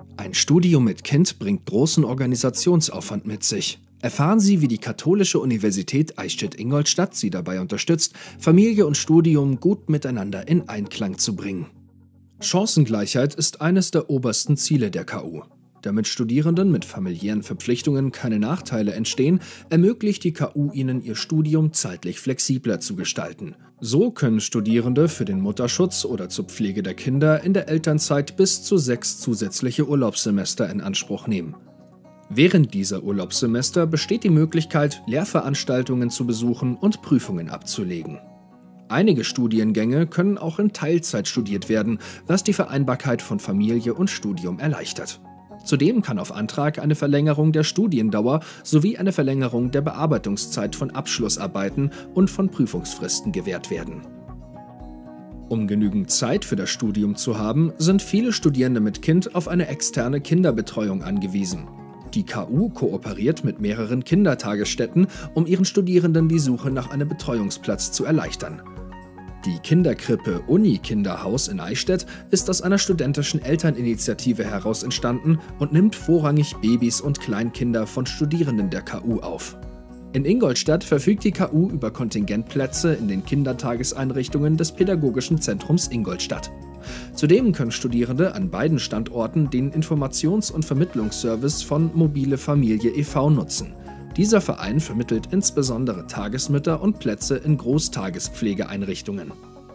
Ein Studium mit Kind bringt großen Organisationsaufwand mit sich. Erfahren Sie, wie die Katholische Universität Eichstätt-Ingolstadt Sie dabei unterstützt, Familie und Studium gut miteinander in Einklang zu bringen. Chancengleichheit ist eines der obersten Ziele der KU. Damit Studierenden mit familiären Verpflichtungen keine Nachteile entstehen, ermöglicht die KU ihnen ihr Studium zeitlich flexibler zu gestalten. So können Studierende für den Mutterschutz oder zur Pflege der Kinder in der Elternzeit bis zu 6 zusätzliche Urlaubssemester in Anspruch nehmen. Während dieser Urlaubssemester besteht die Möglichkeit, Lehrveranstaltungen zu besuchen und Prüfungen abzulegen. Einige Studiengänge können auch in Teilzeit studiert werden, was die Vereinbarkeit von Familie und Studium erleichtert. Zudem kann auf Antrag eine Verlängerung der Studiendauer sowie eine Verlängerung der Bearbeitungszeit von Abschlussarbeiten und von Prüfungsfristen gewährt werden. Um genügend Zeit für das Studium zu haben, sind viele Studierende mit Kind auf eine externe Kinderbetreuung angewiesen. Die KU kooperiert mit mehreren Kindertagesstätten, um ihren Studierenden die Suche nach einem Betreuungsplatz zu erleichtern. Die Kinderkrippe Uni-Kinderhaus in Eichstätt ist aus einer studentischen Elterninitiative heraus entstanden und nimmt vorrangig Babys und Kleinkinder von Studierenden der KU auf. In Ingolstadt verfügt die KU über Kontingentplätze in den Kindertageseinrichtungen des Pädagogischen Zentrums Ingolstadt. Zudem können Studierende an beiden Standorten den Informations- und Vermittlungsservice von Mobile Familie e.V. nutzen. Dieser Verein vermittelt insbesondere Tagesmütter und Plätze in Großtagespflegeeinrichtungen.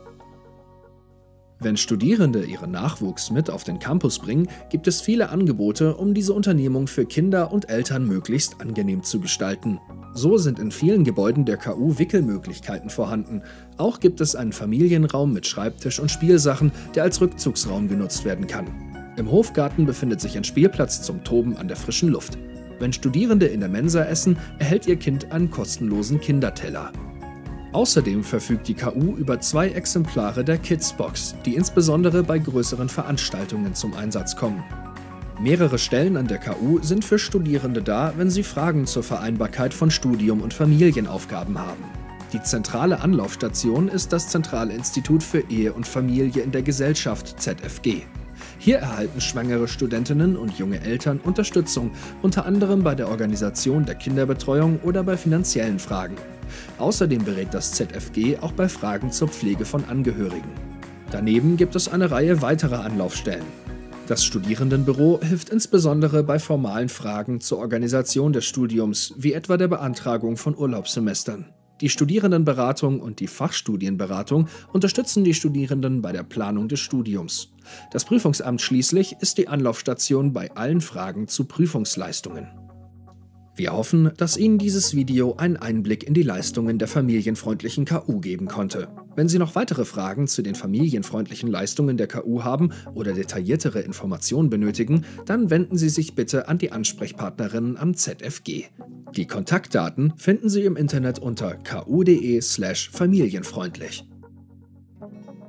Wenn Studierende ihren Nachwuchs mit auf den Campus bringen, gibt es viele Angebote, um diese Unternehmung für Kinder und Eltern möglichst angenehm zu gestalten. So sind in vielen Gebäuden der KU Wickelmöglichkeiten vorhanden. Auch gibt es einen Familienraum mit Schreibtisch und Spielsachen, der als Rückzugsraum genutzt werden kann. Im Hofgarten befindet sich ein Spielplatz zum Toben an der frischen Luft. Wenn Studierende in der Mensa essen, erhält ihr Kind einen kostenlosen Kinderteller. Außerdem verfügt die KU über 2 Exemplare der Kidsbox, die insbesondere bei größeren Veranstaltungen zum Einsatz kommen. Mehrere Stellen an der KU sind für Studierende da, wenn sie Fragen zur Vereinbarkeit von Studium und Familienaufgaben haben. Die zentrale Anlaufstation ist das Zentrale Institut für Ehe und Familie in der Gesellschaft ZFG. Hier erhalten schwangere Studentinnen und junge Eltern Unterstützung, unter anderem bei der Organisation der Kinderbetreuung oder bei finanziellen Fragen. Außerdem berät das ZFG auch bei Fragen zur Pflege von Angehörigen. Daneben gibt es eine Reihe weiterer Anlaufstellen. Das Studierendenbüro hilft insbesondere bei formalen Fragen zur Organisation des Studiums, wie etwa der Beantragung von Urlaubssemestern. Die Studierendenberatung und die Fachstudienberatung unterstützen die Studierenden bei der Planung des Studiums. Das Prüfungsamt schließlich ist die Anlaufstation bei allen Fragen zu Prüfungsleistungen. Wir hoffen, dass Ihnen dieses Video einen Einblick in die Leistungen der familienfreundlichen KU geben konnte. Wenn Sie noch weitere Fragen zu den familienfreundlichen Leistungen der KU haben oder detailliertere Informationen benötigen, dann wenden Sie sich bitte an die Ansprechpartnerinnen am ZFG. Die Kontaktdaten finden Sie im Internet unter ku.de/familienfreundlich.